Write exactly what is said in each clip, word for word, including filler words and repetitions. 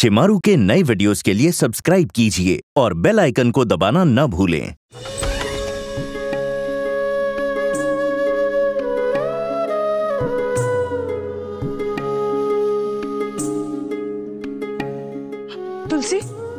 शिमारू के नए वीडियोस के लिए सब्सक्राइब कीजिए और बेल आइकन को दबाना न भूलें। तुलसी,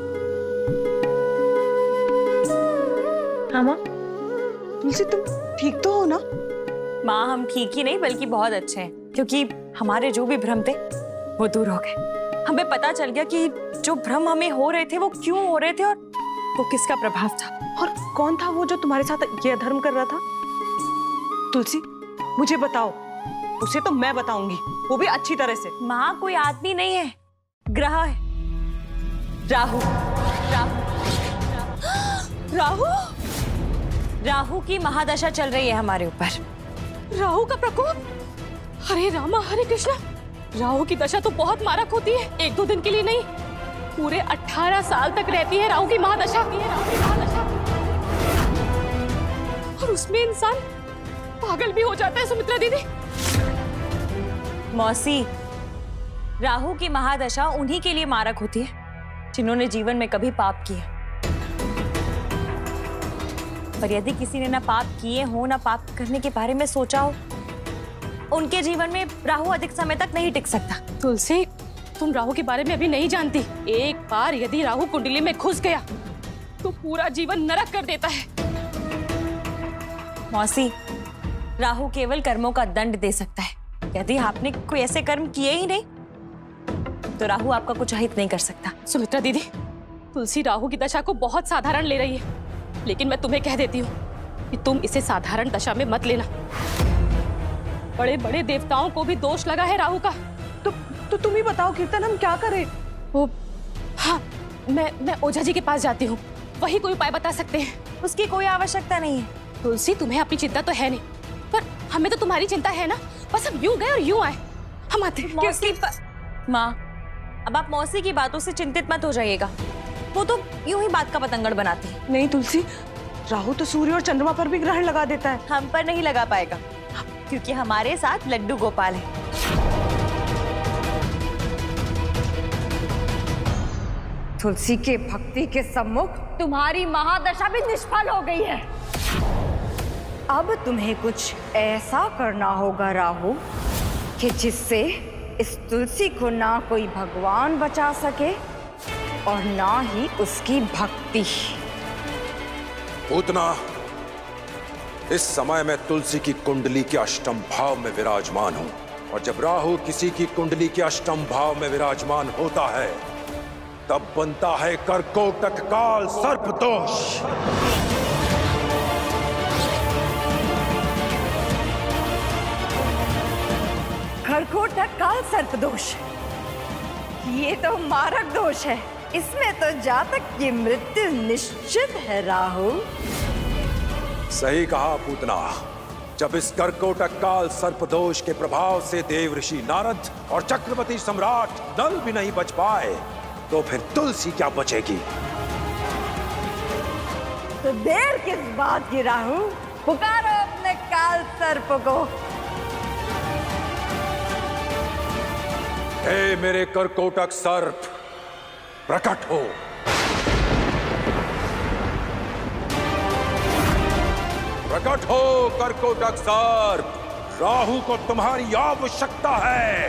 हाँ माँ। तुलसी तुम ठीक तो हो ना? माँ, हम ठीक ही नहीं बल्कि बहुत अच्छे हैं, क्योंकि हमारे जो भी भ्रम थे वो दूर हो गए। हमें पता चल गया कि जो भ्रम हमें हो रहे थे वो क्यों हो रहे थे और वो किसका प्रभाव था। और कौन था वो जो तुम्हारे साथ ये अधर्म कर रहा था? तुलसी मुझे बताओ, उसे तो मैं बताऊंगी, वो भी अच्छी तरह से। माँ, कोई आदमी नहीं है, ग्रह है। राहु। राहु राहु राहु की महादशा चल रही है हमारे ऊपर। राहु का प्रकोप? हरे रामा हरे कृष्णा। राहु की दशा तो बहुत मारक होती है, एक दो दिन के लिए नहीं, पूरे अठारह साल तक रहती है राहु की महादशा। और उसमें इंसान पागल भी हो जाता है। सुमित्रा दीदी, मौसी, राहु की महादशा उन्हीं के लिए मारक होती है जिन्होंने जीवन में कभी पाप किया। पर यदि किसी ने ना पाप किए हो ना पाप करने के बारे में सोचा हो, उनके जीवन में राहु अधिक समय तक नहीं टिक सकता। तुलसी, तुम राहु के बारे में अभी नहीं जानती। एक बार यदि राहु कुंडली में घुस गया तो पूरा जीवन नरक कर देता है। मौसी, राहु केवल कर्मों का दंड दे सकता है। यदि आपने कोई ऐसे कर्म किए ही नहीं तो राहु आपका कुछ अहित नहीं कर सकता। सुमित्रा दीदी, तुलसी राहु की दशा को बहुत साधारण ले रही है, लेकिन मैं तुम्हें कह देती हूँ कि तुम इसे साधारण दशा में मत लेना। बड़े बड़े देवताओं को भी दोष लगा है राहु का। तो, तो तुम ही बताओ कीर्तन, हम क्या करें? वो हाँ, मैं मैं ओझा जी के पास जाती हूँ, वही कोई उपाय बता सकते हैं। उसकी कोई आवश्यकता नहीं है। तुलसी, तुम्हें अपनी चिंता तो है नहीं, पर हमें तो तुम्हारी चिंता है ना। बस हम यूं गए और यूं आए, हम आते। मौसी, माँ, अब आप मौसी की बातों से चिंतित मत हो जाइएगा, वो तो यूं ही बात का पतंगड़ बनाती है। नहीं तुलसी, राहु तो सूर्य और चंद्रमा पर भी ग्रहण लगा देता है। हम पर नहीं लगा पाएगा, क्योंकि हमारे साथ लड्डू गोपाल है। तुलसी के भक्ति के सम्मुख तुम्हारी महादशा भी निष्फल हो गई है। अब तुम्हें कुछ ऐसा करना होगा राहु कि जिससे इस तुलसी को ना कोई भगवान बचा सके और ना ही उसकी भक्ति। पूतना, इस समय मैं तुलसी की कुंडली के अष्टम भाव में विराजमान हूं, और जब राहु किसी की कुंडली के अष्टम भाव में विराजमान होता है तब बनता है कर्कोटक काल सर्प दोष। कर्कोटक काल सर्प दोष, ये तो मारक दोष है। इसमें तो जातक की मृत्यु निश्चित है राहु। सही कहा पूतना। जब इस कर्कोटक काल सर्पदोष के प्रभाव से देव ऋषि नारद और चक्रवर्ती सम्राट नल भी नहीं बच पाए तो फिर तुलसी क्या बचेगी? तो देर किस बात की राहु, पुकारो अपने काल सर्प को। हे मेरे कर्कोटक सर्प, प्रकट हो। प्रकट हो कर्कोटक सर्प, राहु को तुम्हारी आवश्यकता है।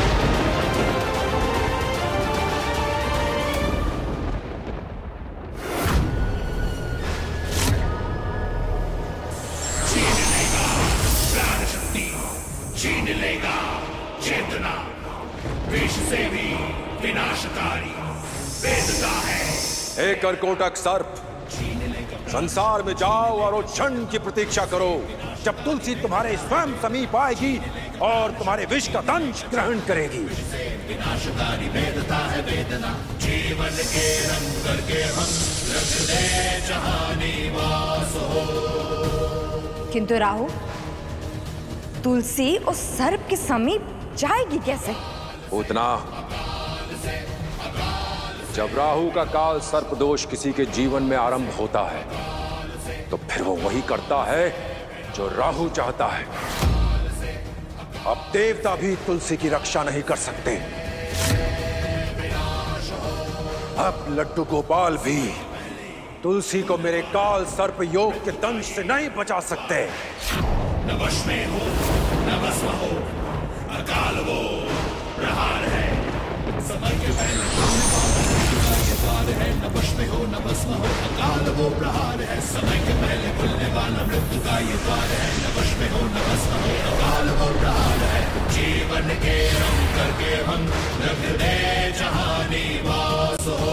छीन लेगा प्राण शक्ति, छीन लेगा चेतना, विष से भी विनाशकारी वेदता है। हे कर्कोटक सर्प, संसार में जाओ और उस क्षण की प्रतीक्षा करो जब तुलसी तुम्हारे स्वयं समीप आएगी और तुम्हारे विष का दंश ग्रहण करेगी। विनाशकारी वेदता है वेदना, जीवन के रंग करके हम रख दे जहां निवास हो। किंतु राहु, तुलसी उस सर्प के समीप जाएगी कैसे? पूतना, जब राहु का काल सर्प दोष किसी के जीवन में आरंभ होता है तो फिर वो वही करता है जो राहु चाहता है। अब देवता भी तुलसी की रक्षा नहीं कर सकते। अब लड्डू गोपाल भी तुलसी को मेरे काल सर्प योग के दंश से नहीं बचा सकते। न वश में हो न भस्म हो, अकाल वो प्रहार है, समय के पहले ये द्वार है। न वश में हो न भस्म हो, अकाल वो प्रहार है, समय के पहले खुलने वाला मृत्यु का ये द्वार है। न वश में हो न भस्म हो, अकाल वो प्रहार है, जीवन के रंग करके हम रख दे जहां निवास हो।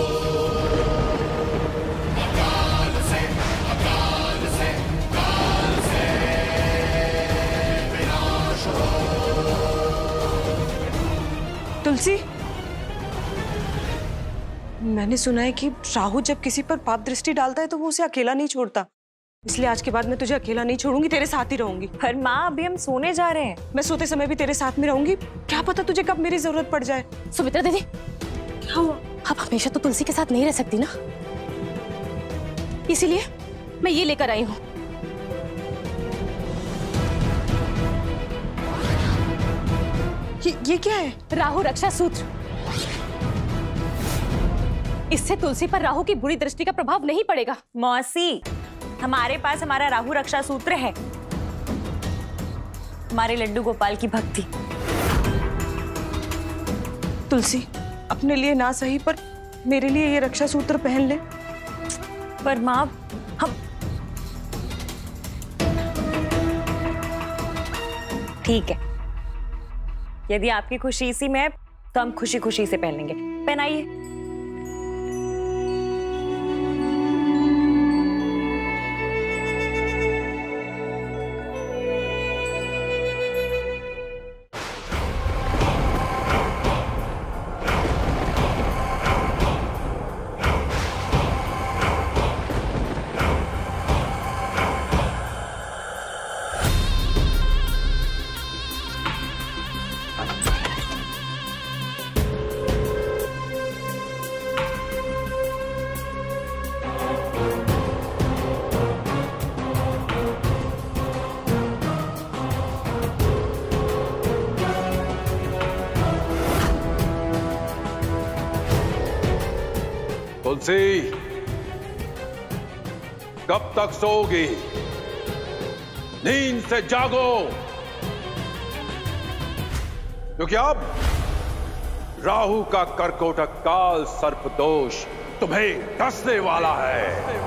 अकाल से अकाल से काल से विनाश हो। तुलसी, मैंने सुना है कि राहु जब किसी पर पाप दृष्टि डालता है तो वो उसे अकेला नहीं छोड़ता, इसलिए आज के बाद मैं तुझे अकेला नहीं छोड़ूंगी, तेरे साथ ही रहूंगी। पर माँ अभी हम सोने जा रहे हैं। मैं सोते समय भी तेरे साथ में रहूंगी, क्या पता तुझे कब मेरी जरूरत पड़ जाए। सुमित्रा दीदी, क्या हुआ? आप हमेशा तो तुलसी के साथ नहीं रह सकती ना, इसीलिए मैं ये लेकर आई हूँ। ये, ये क्या है? राहु रक्षा सूत्र। इससे तुलसी पर राहु की बुरी दृष्टि का प्रभाव नहीं पड़ेगा। मौसी, हमारे पास हमारा राहु रक्षा सूत्र है, हमारे लड्डू गोपाल की भक्ति। तुलसी, अपने लिए ना सही पर मेरे लिए ये रक्षा सूत्र पहन ले। पर माँ, हम ठीक है, यदि आपकी खुशी इसी में है तो हम खुशी खुशी से पहन लेंगे। पहनाइए। तुलसी, कब तक सोओगी? नींद से जागो, क्योंकि अब राहु का कर्कोटक काल सर्प दोष तुम्हें डसने वाला है।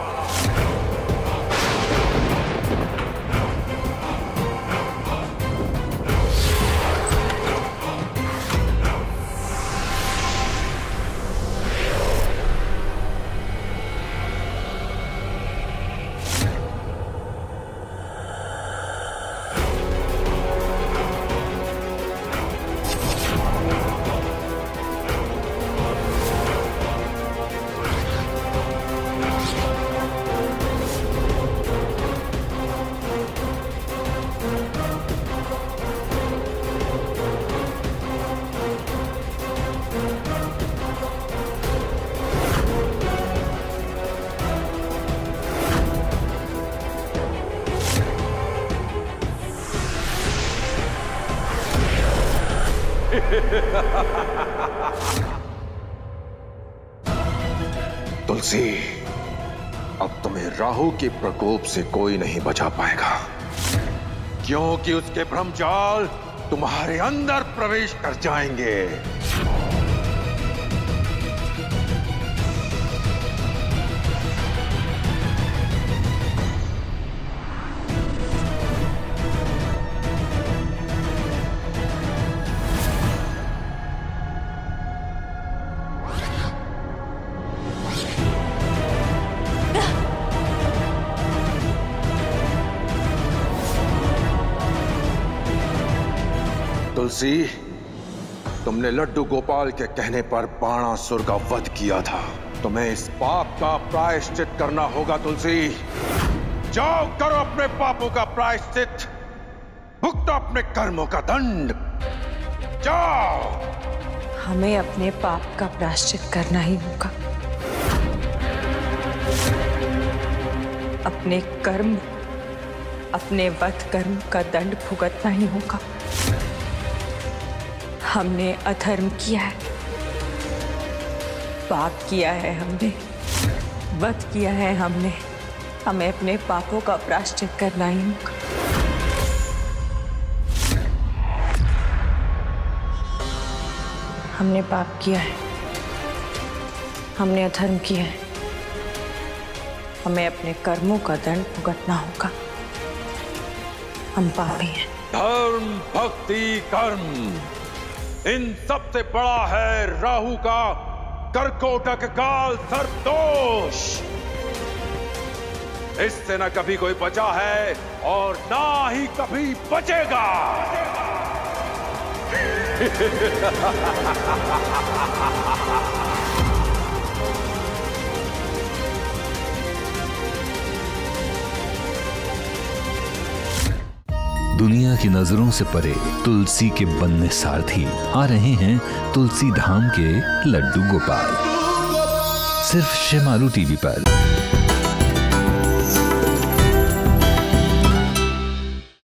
तुलसी, अब तुम्हें राहु के प्रकोप से कोई नहीं बचा पाएगा, क्योंकि उसके भ्रमजाल तुम्हारे अंदर प्रवेश कर जाएंगे। तुलसी, तुमने लड्डू गोपाल के कहने पर बाणासुर का वध किया था, तुम्हें इस पाप का प्रायश्चित करना होगा। तुलसी, जाओ करो अपने पापों का प्रायश्चित, भुगतो अपने कर्मों का दंड, जाओ। हमें अपने पाप का प्रायश्चित करना ही होगा, अपने कर्म, अपने वध कर्म का दंड भुगतना ही होगा। हमने अधर्म किया है, पाप किया है हमने, वध किया है हमने, हमें अपने पापों का प्रायश्चित करना ही होगा। हमने पाप किया है, हमने अधर्म किया है, हमें अपने कर्मों का दंड भुगतना होगा। हम पापी हैं। धर्म, भक्ति, कर्म, इन सब से बड़ा है राहु का कर्कोटक काल सर्पदोष। इससे न कभी कोई बचा है और ना ही कभी बचेगा। दुनिया की नजरों से परे तुलसी के बनने सारथी आ रहे हैं तुलसी धाम के लड्डू गोपाल, सिर्फ शेमारू टीवी पर।